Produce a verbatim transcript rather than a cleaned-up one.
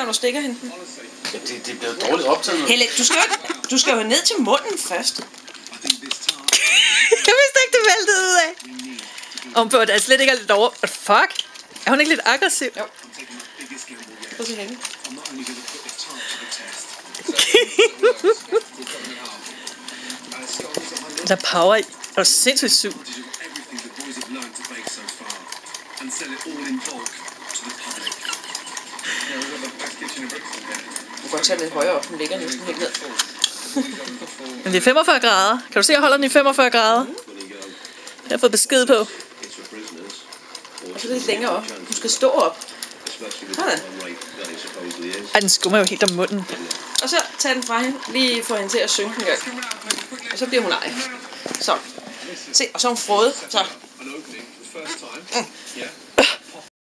gang du stikker hende? Det, det bliver dårligt optaget. Helle, du skal, jo, du skal jo ned til munden først. Jeg vidste ikke, det væltede ud af. Om på, at jeg slet ikke er lidt over... Fuck? Er hun ikke lidt aggressiv? Jo. Prøv at se hende. Der er power i. Er du sindssygt syg? Du kan godt tage lidt højere op, den ligger næsten helt ned. Men det er femogfyrre grader. Kan du se, at jeg holder den i femogfyrre grader? Det har jeg fået besked på. Og så lidt længere op. Du skal stå op. Sådan. Ej, den skummer jo helt om munden. Og så tag den fra hende. Lige få hende til at synke en gang. Og så bliver hun ej. Så. Se, og så er hun frået. Så. Mm.